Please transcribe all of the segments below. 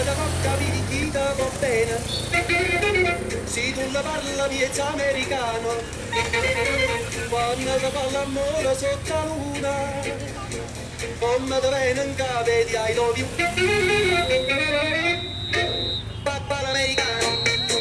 da porca picchita va bene, se tu la parla miezza americano, quando si fa l'amore sotto la luna, come te viene vedi I love you, papà l'americano.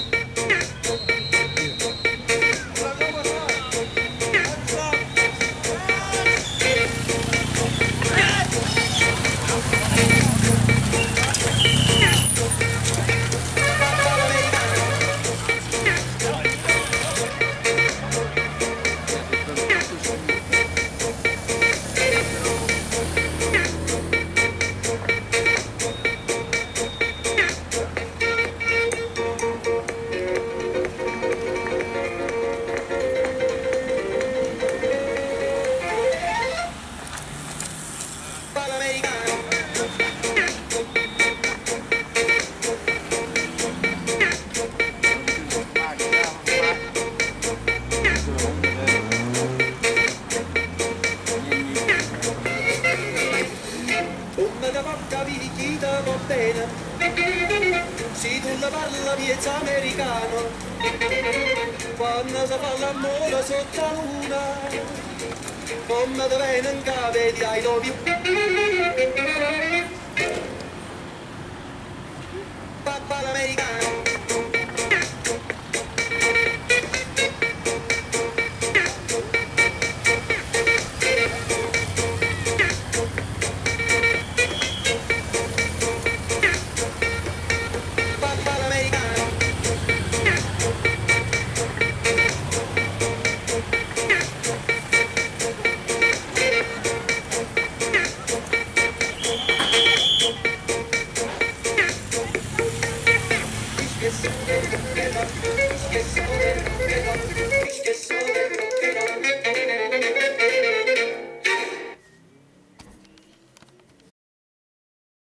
Porca picchita va bene, se tu la parla miezza americano, quando si fa l'amore sotto la luna, come te viene vedi I love you, papà l'americano.